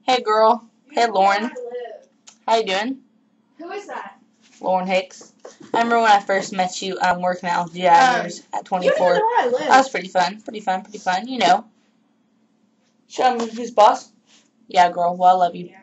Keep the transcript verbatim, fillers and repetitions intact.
Hey, girl. You Hey, know where Lauren. I live. How you doing? Who is that? Lauren Hicks. I remember when I first met you um, working out with Jaggers Um, at You don't twenty-four. even know where I live. That was pretty fun. Pretty fun. Pretty fun. You know. Show me who's boss. Yeah, girl. Well, I love you. Yeah.